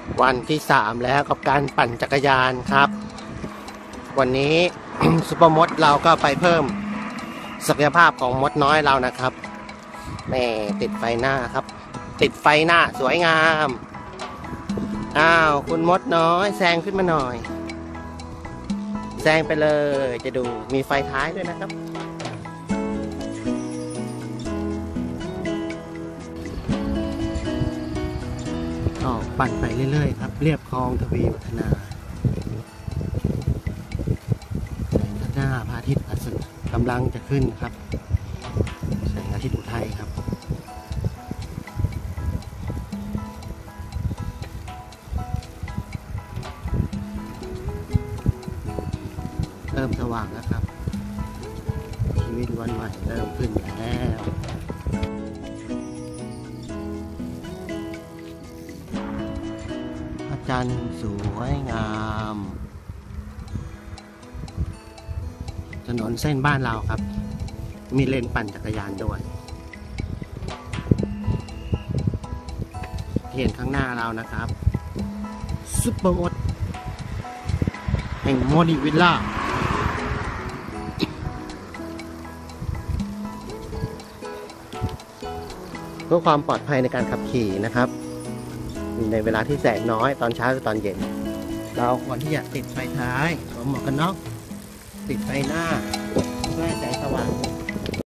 วันที่3แล้วกับการปั่นจักรยานครับ วันนี้ ซุปเปอร์มดเราก็ไปเพิ่มศักยภาพของมดน้อยเรานะครับนี่ติดไฟหน้าครับ ติดไฟหน้าสวยงามอ้าวคุณมดน้อยแซงขึ้นมาหน่อยแซงไปเลยจะดูมีไฟท้ายด้วยนะครับปั่นไปเรื่อยๆครับเรียบคลองทวีวัฒนาข้างหน้าพระอาทิตย์กำลังจะขึ้นครับแสงอาทิตย์อุทัยครับเริ่มสว่างแล้วครับชีวิตวันใหม่เริ่มขึ้นแล้วพระจันทร์สวยงามถนนเส้นบ้านเราครับมีเลนปั่นจักรยานด้วยเห็นข้างหน้าเรานะครับซุปเปอร์มดแห่งโมดิวิลล่าเพื่อความปลอดภัยในการขับขี่นะครับในเวลาที่แสงน้อยตอนเช้าหรือตอนเย็นเราควรที่จะติดไฟท้ายสวมหมวกกันน็อกติดไฟหน้าเพื่อให้แสงสว่าง